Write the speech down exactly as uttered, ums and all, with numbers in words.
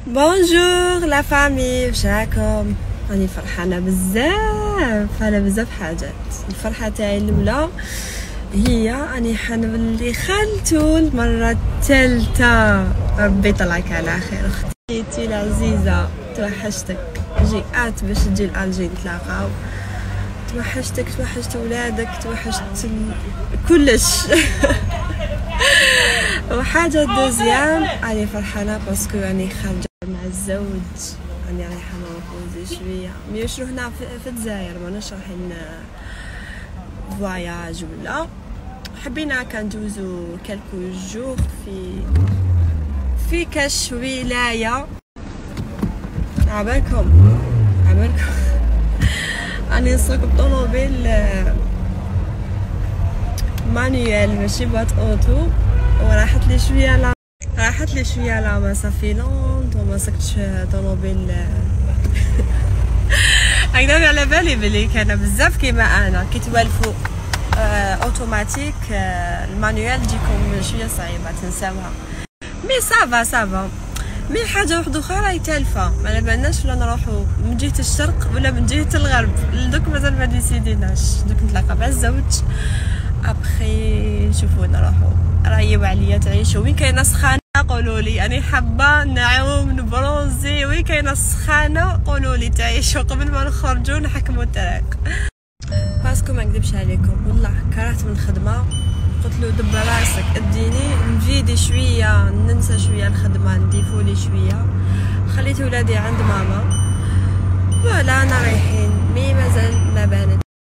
بونجور لا فامي، وشراكم؟ راني فرحانه بزاف على بزاف حاجات. الفرحه تاعي الاولى هي اني حنولي خالته المره الثالثه. ربي يطلعك على خير اختي العزيزه، توحشتك. جي ات باش تجي لالجي نتلاقاو. توحشتك، توحشت ولادك، توحشت كلش. وحاجه دوزيام اني فرحانه باسكو اني خارجه مع الزوج، اني رايحه نرقد شويه مش هنا في الجزائر، ماناش رايحين فواياج ولا. حبينا كندوزو كالكو جور في في كاش ولايه. عبالكم عبالكم اني نسوق بطوموبيل مانيوال ماشي بوات اوتو، وراحت لي شويه لا راحت لي شويه لا مسافه لونط وما سكتش طوموبيل. هكذا على بالي بلي كان بزاف كيما انا كي توالفوا آه اوتوماتيك آه المانيوال تجيكم شويه صعيبه تنساوها. مي صافا صافا. مي حاجه واحده اخرى راهي تالفه، ما بالناش ولا نروحوا من جهه الشرق ولا من جهه الغرب. دوك مازال ما ديسيديناش، دوك نتلاقى مع الزوج ابخي نشوفوا نروحوا. رايوا عليا تعيشوا وين كاينه سخانه قولوا لي، اني حابه نعوم نبرونزي. وين كاينه سخانه قولوا لي تعيشوا قبل ما نخرجوا نحكموا الطريق. باسكو ما نكذبش عليكم والله كرهت من الخدمه. قلت له دبر راسك اديني نفيدي شويه، ننسى شويه الخدمه، نديفولي شويه. خليت ولادي عند ماما. فوالا انا رايحين مي مازال ما بانت